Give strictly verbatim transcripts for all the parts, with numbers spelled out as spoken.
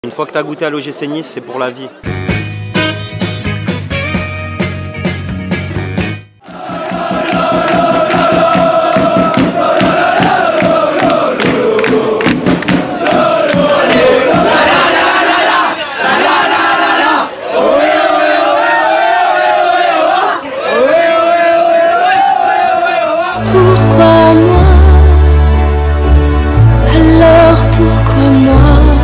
Une fois que tu as goûté à l'O G C Nice, c'est pour la vie. Pourquoi moi? Alors pourquoi moi?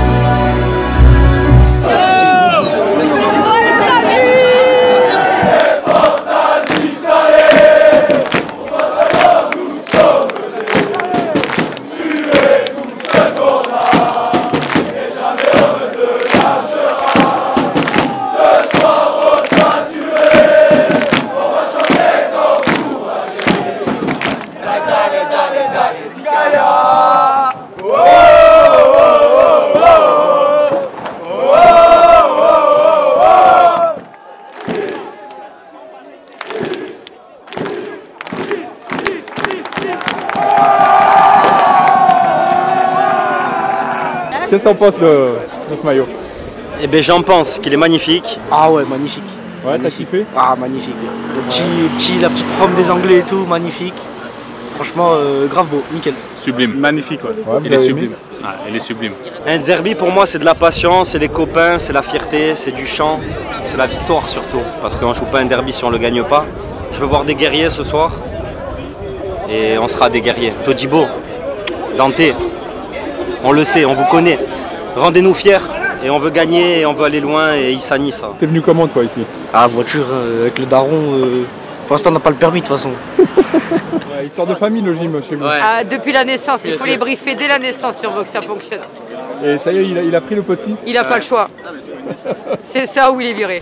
Qu'est-ce que t'en penses de, de ce maillot? Eh bien j'en pense qu'il est magnifique. Ah ouais, magnifique. Ouais, t'as kiffé? Ah, magnifique. Le petit, petit, la petite prom des Anglais et tout, magnifique. Franchement, euh, grave beau, nickel. Sublime. Magnifique, ouais. ouais il est sublime. Ah, il est sublime. Un derby pour moi c'est de la passion, c'est les copains, c'est la fierté, c'est du chant, c'est la victoire surtout. Parce qu'on ne joue pas un derby si on ne le gagne pas. Je veux voir des guerriers ce soir. Et on sera des guerriers. Todibo, Dante, on le sait, on vous connaît. Rendez-nous fiers et on veut gagner et on veut aller loin et Issa Nice. T'es venu comment toi ici? Ah, voiture euh, avec le daron. Euh... Pour l'instant, on n'a pas le permis de toute façon. Ouais, histoire de famille le gym chez vous. Ouais. Ah, depuis la naissance, il faut les briefer dès la naissance si on veut que ça fonctionne. Et ça y est, il a, il a pris le petit? Il n'a ouais. pas le choix. C'est ça où il est viré.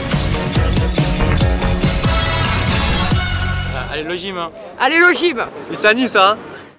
Allez, le gym. Hein. Allez, le gym. Issa Nice, hein.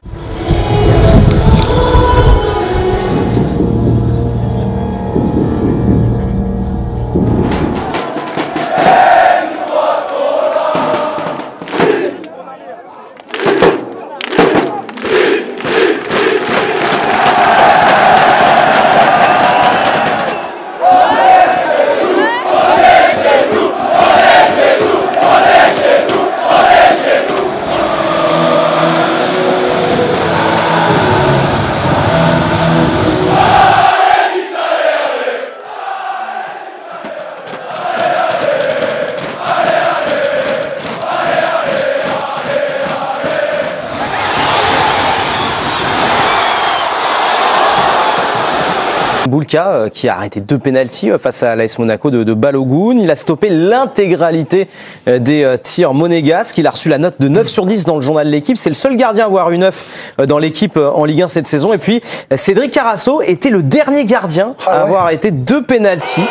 Boulka euh, qui a arrêté deux pénaltys euh, face à l'A S Monaco de, de Balogun. Il a stoppé l'intégralité euh, des euh, tirs monégasques. Il a reçu la note de neuf sur dix dans le journal de l'équipe. C'est le seul gardien à avoir eu neuf euh, dans l'équipe euh, en Ligue un cette saison. Et puis euh, Cédric Carasso était le dernier gardien ah, à ouais. avoir arrêté deux pénaltys.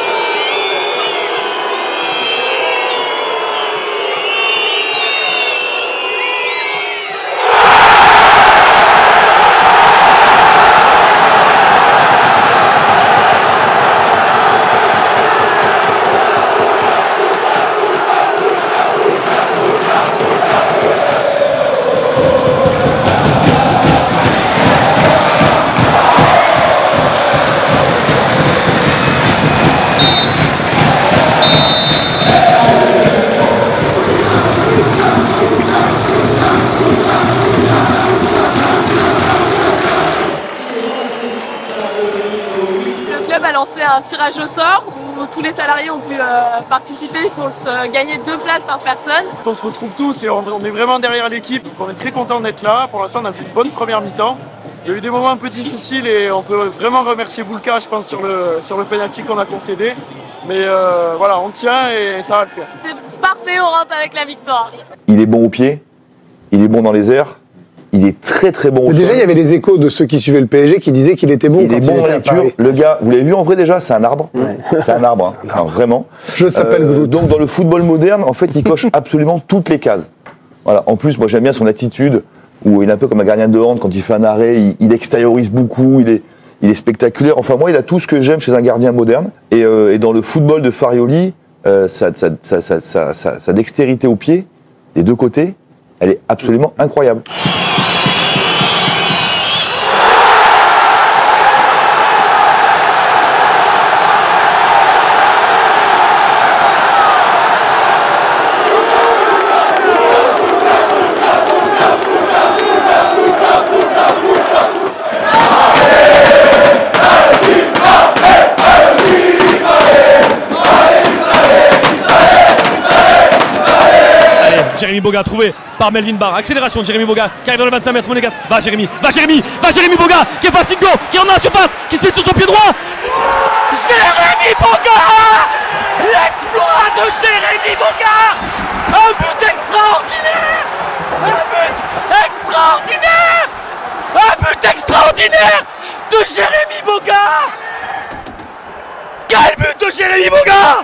Un tirage au sort où tous les salariés ont pu euh, participer pour se gagner deux places par personne. On se retrouve tous et on, on est vraiment derrière l'équipe, donc on est très content d'être là. Pour l'instant on a fait une bonne première mi-temps. Il y a eu des moments un peu difficiles et on peut vraiment remercier Boulka, je pense, sur le, sur le penalty qu'on a concédé. Mais euh, voilà, on tient et ça va le faire. C'est parfait, on rentre avec la victoire. Il est bon au pied, il est bon dans les airs. Il est très très bon au sol. Déjà, il y avait les échos de ceux qui suivaient le P S G qui disaient qu'il était bon. Il quand est bon il en lecture. Le gars, vous l'avez vu en vrai déjà, c'est un arbre. Ouais. C'est un arbre, hein. Alors, vraiment. Je s'appelle euh, Donc dans le football moderne, en fait, il coche absolument toutes les cases. Voilà. En plus, moi j'aime bien son attitude où il est un peu comme un gardien de hand quand il fait un arrêt, il, il extériorise beaucoup, il est, il est spectaculaire. Enfin moi, il a tout ce que j'aime chez un gardien moderne. Et, euh, et dans le football de Farioli, euh, sa, sa, sa, sa, sa, sa, sa dextérité au pied, des deux côtés, elle est absolument incroyable. Jérémy Boga trouvé par Melvin Barr. Accélération de Jérémy Boga qui arrive dans le vingt-cinq mètres. Monégasque. Va Jérémy, va Jérémy, va Jérémy Boga qui est facile go, qui en a la surface, qui se met sur son pied droit. Jérémy Boga, l'exploit de Jérémy Boga. Un but extraordinaire, un but extraordinaire, un but extraordinaire de Jérémy Boga. Quel but de Jérémy Boga!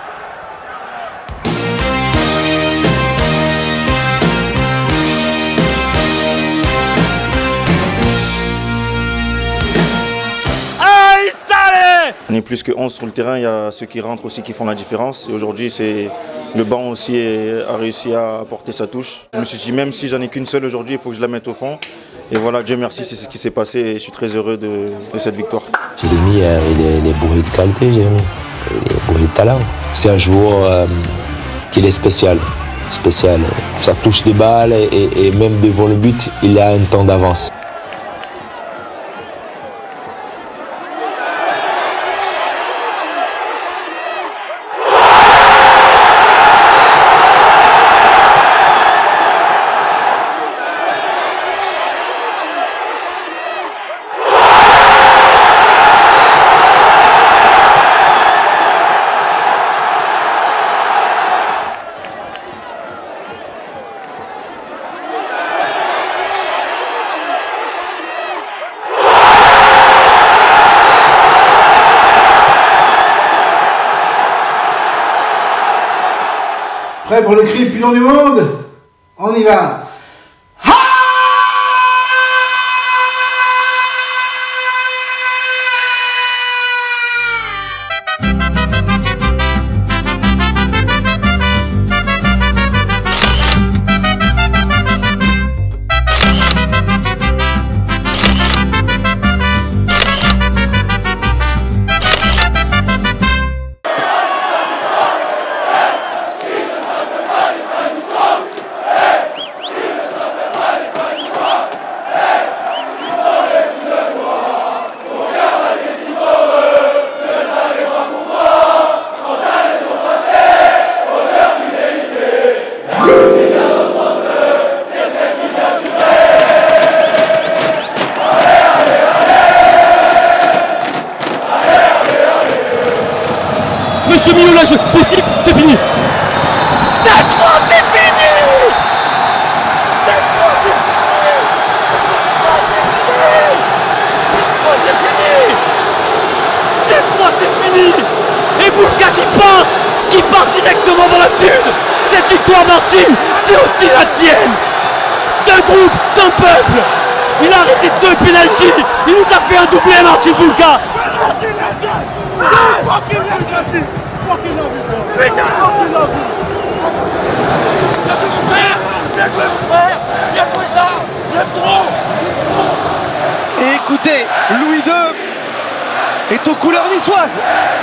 On est plus que onze sur le terrain, il y a ceux qui rentrent aussi qui font la différence. Et aujourd'hui, c'est le banc aussi a réussi à apporter sa touche. Je me suis dit, même si j'en ai qu'une seule aujourd'hui, il faut que je la mette au fond. Et voilà, Dieu merci, c'est ce qui s'est passé et je suis très heureux de, de cette victoire. Jérémy, euh, il, est, il est bourré de qualité, Jérémy. Il est bourré de talent. C'est un joueur euh, qui est spécial. spécial. Ça touche des balles et, et même devant le but, il a un temps d'avance. Prêt pour le cri le plus long du monde? On y va. Ce milieu là, possible, c'est fini. Cette fois c'est fini. Cette fois c'est fini. Cette fois c'est fini. Cette fois c'est fini. Et Boulka qui part, qui part directement dans la sud. Cette victoire, Martin, c'est aussi la tienne. D'un groupe, d'un peuple. Il a arrêté deux pénaltys. Il nous a fait un doublé, Martin Boulka. Bien joué mon frère, bien joué mon frère, bien joué ça, j'aime trop. Et écoutez, Louis deux est aux couleurs niçoises.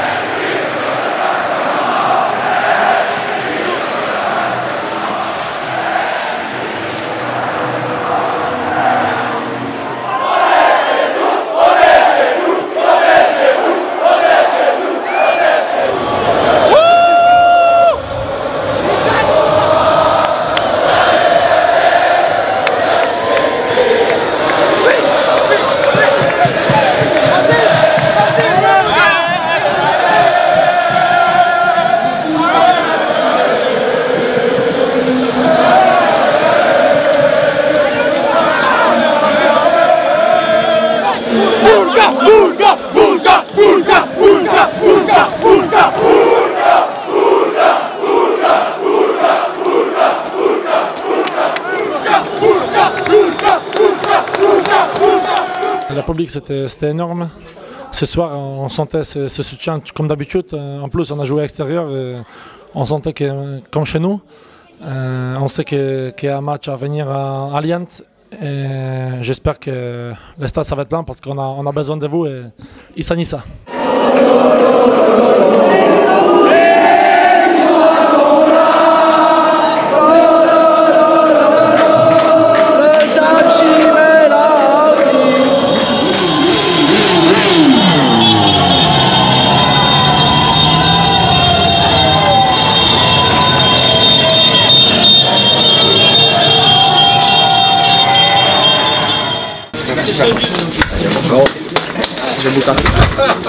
La public c'était énorme. Ce soir on sentait ce, ce soutien comme d'habitude. En plus on a joué à l'extérieur et on sentait que comme chez nous. Euh, on sait qu'il y a un match à venir à Allianz. J'espère que le stade ça va être plein parce qu'on a, on a besoin de vous et Issa Nissa.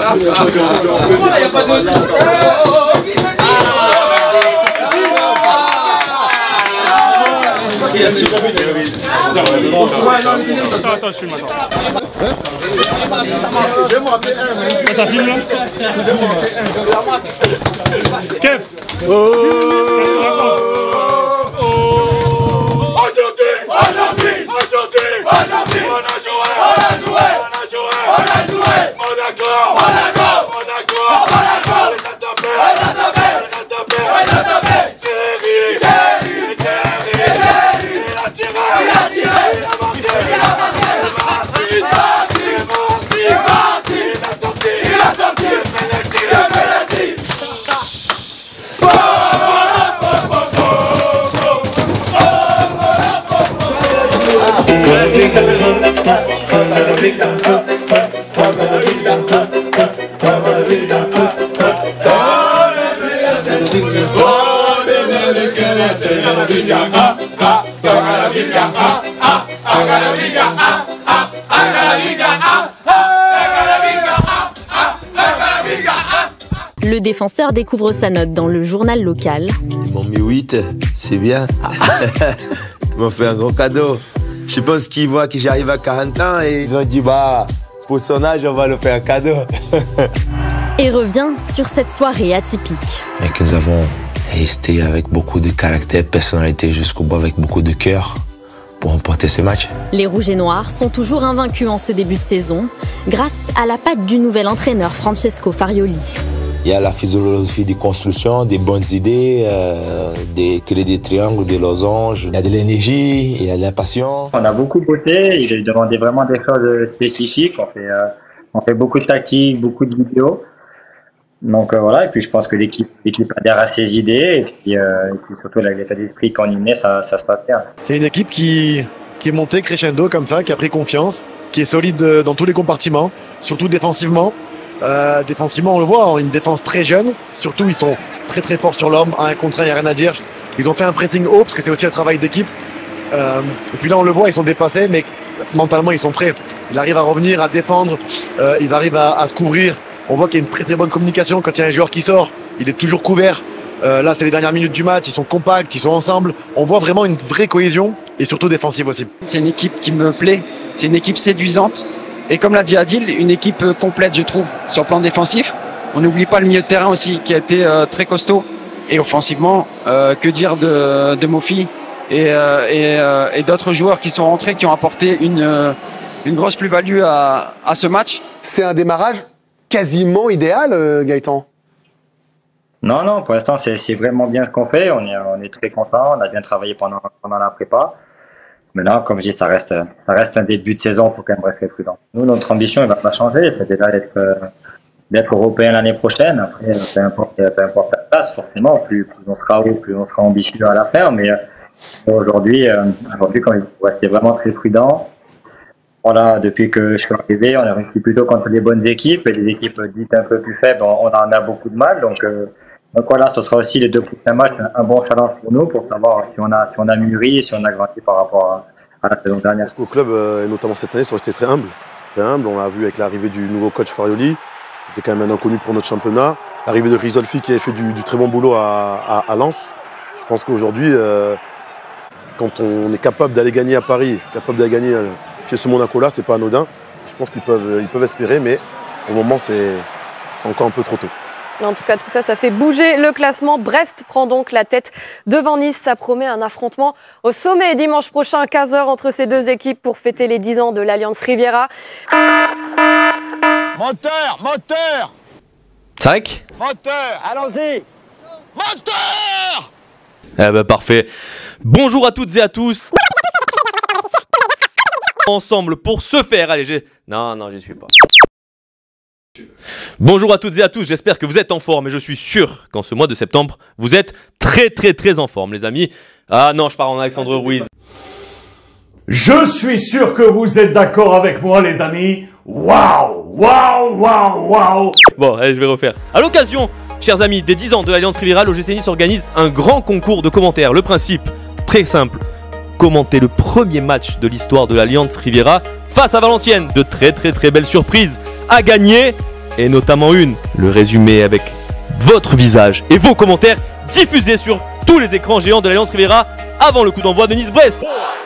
Attends, attends, je filme, attends. Ça filme là? Kev! Aujourd'hui, aujourd'hui, aujourd'hui, aujourd'hui, on a joué, on a joué, on a joué, on a joué, Monaco, Monaco, Monaco, Monaco, on les a tapés, on les a tapés, on les a tapés, on les a tapés, Thierry, Thierry, Thierry, Thierry, il a tiré, il a tiré, il a marqué, il a marqué, il a marqué, il a marqué, il a marqué, il a sorti, il a sorti, le penalty, le penalty. Le défenseur découvre sa note dans le journal local. Ils m'ont mis huit, c'est bien. Ils m'ont fait un gros cadeau. Je pense qu'ils voient que j'arrive à quarante ans et ils ont dit bah pour son âge on va le faire un cadeau. Et revient sur cette soirée atypique. Mais que nous avons resté avec beaucoup de caractère, personnalité jusqu'au bout, avec beaucoup de cœur pour remporter ces matchs. Les Rouges et Noirs sont toujours invaincus en ce début de saison grâce à la patte du nouvel entraîneur Francesco Farioli. Il y a la philosophie de construction, des bonnes idées, euh, des créer des triangles, des losanges. Il y a de l'énergie, il y a de la passion. On a beaucoup bossé, il a demandé vraiment des choses spécifiques. On fait, euh, on fait beaucoup de tactiques, beaucoup de vidéos. Donc euh, voilà, et puis je pense que l'équipe l'équipe adhère à ses idées, et puis, euh, et puis surtout l'état d'esprit qu'on y met, ça, ça se passe bien. C'est une équipe qui, qui est montée crescendo comme ça, qui a pris confiance, qui est solide dans tous les compartiments, surtout défensivement. Euh, défensivement, on le voit, une défense très jeune. Surtout, ils sont très très forts sur l'homme. Un contre un, il n'y a rien à dire. Ils ont fait un pressing haut parce que c'est aussi un travail d'équipe. Euh, et puis là, on le voit, ils sont dépassés, mais mentalement, ils sont prêts. Ils arrivent à revenir, à défendre. Euh, ils arrivent à, à se couvrir. On voit qu'il y a une très très bonne communication. Quand il y a un joueur qui sort, il est toujours couvert. Euh, là, c'est les dernières minutes du match. Ils sont compacts, ils sont ensemble. On voit vraiment une vraie cohésion et surtout défensive aussi. C'est une équipe qui me plaît. C'est une équipe séduisante. Et comme l'a dit Adil, une équipe complète, je trouve, sur le plan défensif. On n'oublie pas le milieu de terrain aussi, qui a été euh, très costaud. Et offensivement, euh, que dire de, de Mofi et, euh, et, euh, et d'autres joueurs qui sont rentrés, qui ont apporté une, euh, une grosse plus-value à, à ce match. C'est un démarrage quasiment idéal, euh, Gaëtan. Non, non, pour l'instant, c'est vraiment bien ce qu'on fait. On est, on est très content. On a bien travaillé pendant, pendant la prépa. Mais là, comme je dis, ça reste, ça reste un début de saison, il faut quand même rester prudent. Nous, notre ambition, elle va pas changer. C'est déjà d'être euh, d'être européen l'année prochaine. Après, peu importe, peu importe la place, forcément, plus, plus on sera haut, plus on sera ambitieux à la faire. Mais euh, aujourd'hui, euh, aujourd'hui, quand il faut rester vraiment très prudent. Voilà, depuis que je suis arrivé, on a réussi plutôt contre les bonnes équipes. Et les équipes dites un peu plus faibles, on, on en a beaucoup de mal. Donc, euh, donc voilà, ce sera aussi les deux prochains matchs un bon challenge pour nous pour savoir si on a, si on a mûri et si on a grandi par rapport à, à la saison dernière. Au club, euh, et notamment cette année, sont restés très humbles. Très humbles. On l'a vu avec l'arrivée du nouveau coach Farioli, qui était quand même un inconnu pour notre championnat. L'arrivée de Risolfi qui avait fait du, du très bon boulot à, à, à Lens. Je pense qu'aujourd'hui, euh, quand on est capable d'aller gagner à Paris, capable d'aller gagner euh, chez ce Monaco-là, c'est pas anodin. Je pense qu'ils peuvent, ils peuvent espérer, mais au moment, c'est encore un peu trop tôt. En tout cas, tout ça, ça fait bouger le classement. Brest prend donc la tête devant Nice. Ça promet un affrontement au sommet dimanche prochain à quinze heures entre ces deux équipes pour fêter les dix ans de l'Alliance Riviera. Moteur, moteur, Tac. moteur, allons-y. Moteur. Eh ben parfait. Bonjour à toutes et à tous. Ensemble pour se faire. Allez, j'ai... Non, non, j'y suis pas. Bonjour à toutes et à tous, j'espère que vous êtes en forme et je suis sûr qu'en ce mois de septembre, vous êtes très très très en forme les amis. Ah non, je pars en Alexandre Ruiz. Je suis sûr que vous êtes d'accord avec moi les amis. Waouh, waouh, waouh, waouh. Bon, allez, je vais refaire. À l'occasion, chers amis, des dix ans de l'Alliance Riviera, l'O G C Nice organise un grand concours de commentaires. Le principe, très simple, commenter le premier match de l'histoire de l'Alliance Riviera face à Valenciennes. De très très très belles surprises à gagner. et notamment une, le résumé avec votre visage et vos commentaires diffusés sur tous les écrans géants de l'Alliance Riviera avant le coup d'envoi de Nice-Brest.